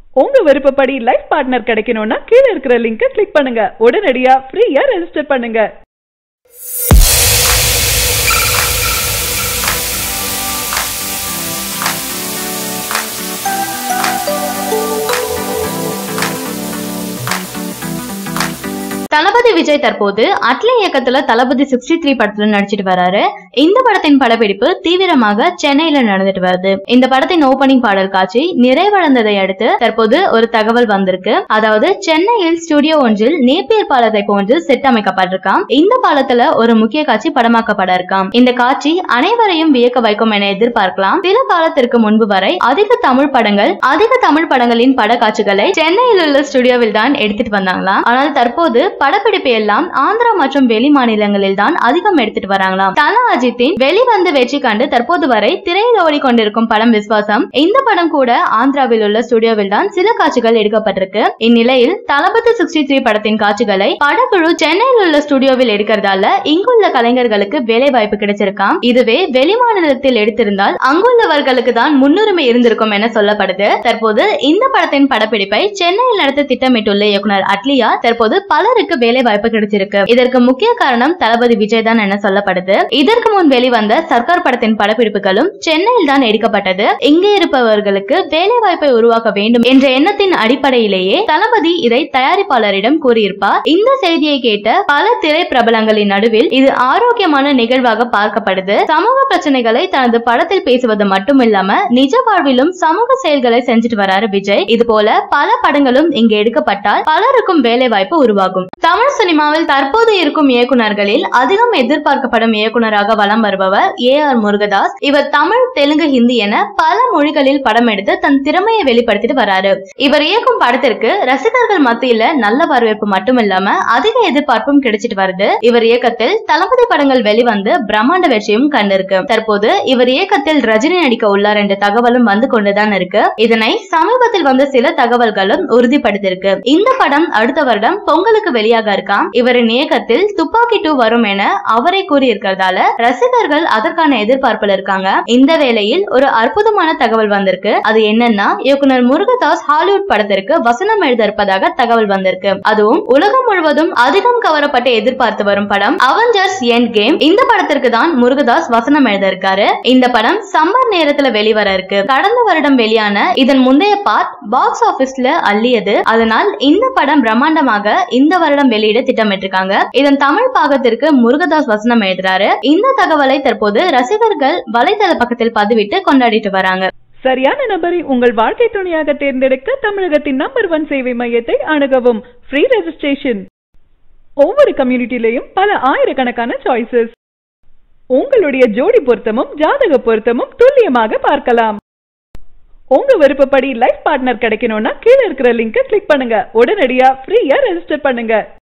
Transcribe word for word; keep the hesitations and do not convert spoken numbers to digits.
உங்க விருப்பப்படி life partner கிடைக்கணும்னா கீழ இருக்கிற லிங்கை கிளிக் பண்ணுங்க. உடனடியா ஃப்ரீயா ரெஜிஸ்டர் பண்ணுங்க. தளபதி விஜய் தற்போது அட்லி இயக்கத்துல தளபதி சிக்ஸ்டி த்ரீ படத்துல நடிச்சிட்டு வராரு. இந்த படத்தின் படப்பிடிப்பு தீவிரமாக சென்னையில நடந்துட்டு வருது. இந்த படத்தின் ஓபனிங் பாடல் காட்சி நிறைவடைந்ததை அடுத்து தற்போது ஒரு தகவல் வந்திருக்கு. அதாவது சென்னையில் ஸ்டுடியோ ஒன்றில் நேப்பியர் பாலத்தை போன்று செட் அமைக்கப்பட்டிருக்காம். இந்த பாலத்துல ஒரு முக்கிய காட்சி படமாக்கப்பட இருக்காம். இந்த காட்சி அனைவரையும் வியக்க வைக்கும் என எதிர்பார்க்கலாம். சில காலத்திற்கு முன்பு வரை அதிக தமிழ் படங்கள் அதிக தமிழ் படங்களின் பட காட்சிகளை சென்னையில் உள்ள ஸ்டுடியோவில் தான் எடுத்துட்டு வந்தாங்களாம். ஆனால் தற்போது படப்பிடிப்பு எல்லாம் ஆந்திரா மற்றும் வெளி மாநிலங்களில் தான் அதிகம் எடுத்துட்டு வராங்களாம். தல அஜித்தின் வெளிவந்து வெற்றி கண்டு தற்போது வரை திரையில் ஓடிக்கொண்டிருக்கும் படம் விஸ்வாசம். இந்த படம் கூட ஆந்திராவில் உள்ள ஸ்டுடியோவில் தான் சில காட்சிகள் எடுக்கப்பட்டிருக்கு. இந்நிலையில் தளபதி சிக்ஸ்டி த்ரீ படத்தின் காட்சிகளை படக்குழு சென்னையில் உள்ள ஸ்டுடியோவில் எடுக்கிறதால இங்குள்ள கலைஞர்களுக்கு வேலை வாய்ப்பு கிடைச்சிருக்காம். இதுவே வெளி மாநிலத்தில் எடுத்திருந்தால் அங்குள்ளவர்களுக்கு தான் முன்னுரிமை இருந்திருக்கும் என சொல்லப்படுது. தற்போது இந்த படத்தின் படப்பிடிப்பை சென்னையில் நடத்த திட்டமிட்டுள்ள இயக்குனர் அட்லியா தற்போது பலருக்கு வேலை வாய்ப்பு கிடைச்சிருக்கு. இதற்கு முக்கிய காரணம் தளபதி விஜய் தான் என சொல்லப்படுது. இதற்கு முன் வெளிவந்த சர்க்கார் படத்தின் படப்பிடிப்புகளும் சென்னையில் தான் எடுக்கப்பட்டது. இங்கே இருப்பவர்களுக்கு வேலை வாய்ப்பை உருவாக்க வேண்டும் என்ற எண்ணத்தின் அடிப்படையிலேயே தளபதி இதை தயாரிப்பாளரிடம் கூறியிருப்பார். இந்த செய்தியை கேட்ட பல திரை பிரபலங்களின் நடுவில் இது ஆரோக்கியமான நிகழ்வாக பார்க்கப்படுது. சமூக பிரச்சனைகளை தனது படத்தில் பேசுவது மட்டுமில்லாம நிஜ வாழ்விலும் சமூக செயல்களை செஞ்சுட்டு வராரு விஜய். இது போல பல படங்களும் இங்கு எடுக்கப்பட்டால் பலருக்கும் வேலை வாய்ப்பு உருவாகும். தமிழ் சினிமாவில் தற்போது இருக்கும் இயக்குநர்களில் அதிகம் எதிர்பார்க்கப்படும் இயக்குநராக வலம் வருபவர் ஏ ஆர் முருகதாஸ். இவர் தமிழ், தெலுங்கு, ஹிந்தி என பல மொழிகளில் படம் எடுத்து தன் திறமையை வெளிப்படுத்திட்டு வராரு. இவர் இயக்கும் படத்திற்கு ரசிகர்கள் மத்தியில நல்ல வரவேற்பு மட்டுமில்லாம அதிக எதிர்பார்ப்பும் கிடைச்சிட்டு வருது. இவர் இயக்கத்தில் தளபதி படங்கள் வெளிவந்து பிரம்மாண்ட வெற்றியும் கண்டிருக்கு. தற்போது இவர் இயக்கத்தில் ரஜினி நடிக்க உள்ளார் என்ற தகவலும் வந்து கொண்டுதான் இருக்கு. இதனை சமீபத்தில் வந்த சில தகவல்களும் உறுதிப்படுத்திருக்கு. இந்த படம் அடுத்த வருடம் பொங்கலுக்கு வெளியாக இருக்காம். இவரின் இயக்கத்தில் துப்பாக்கி டூ வரும் என அவரை கூறியிருக்கிறதால ரசிகர்கள் அதற்கான எதிர்பார்ப்பில் இருக்காங்க. இந்த வேளையில் ஒரு அற்புதமான தகவல் வந்திருக்கு. அது என்னன்னா, இயக்குனர் முருகதாஸ் ஹாலிவுட் படத்திற்கு வசனம் எழுத இருப்பதாக தகவல் வந்திருக்கு. அதுவும் உலகம் முழுவதும் அதிகம் கவரப்பட்டு எதிர்பார்த்து வரும் படம் அவெஞ்சர்ஸ் எண்ட் கேம். இந்த படத்திற்கு தான் முருகதாஸ் வசனம் எழுத இருக்காரு. இந்த படம் சம்மர் நேரத்துல வெளிவர இருக்கு. கடந்த வருடம் வெளியான இதன் முந்தைய பார்ட் பாக்ஸ் ஆபீஸ்ல அள்ளியது. அதனால் இந்த படம் பிரம்மாண்டமாக இந்த வருடம் வெளியிட திட்டமிட்டிருக்காங்க. இதன் தமிழ் பாகத்திற்கு முருகதாஸ் வசனம் எழுதுறாரு. இந்த தகவலை தற்போது ரசிகர்கள் வலைதள பக்கத்தில் பதிவிட்டு கொண்டாடிட்டு வராங்க. சரியான நபரை உங்கள் வாழ்க்கை துணையாக தேர்ந்தெடுக்க தமிழகத்தின் நம்பர் ஒன் சேவை மையத்தை அணுகவும். Free registration. ஒவ்வொரு கம்யூனிட்டிலையும் பல ஆயிரக்கணக்கான சாய்ஸஸ். உங்களுடைய ஜோடி பொருத்தமும் ஜாதக பொருத்தமும் துல்லியமாக பார்க்கலாம். உங்க விருப்பப்படி லைஃப் பார்ட்னர் கிடைக்கணும்னா கீழ இருக்கிற லிங்கை கிளிக் பண்ணுங்க. உடனடியா ஃப்ரீயா ரெஜிஸ்டர் பண்ணுங்க.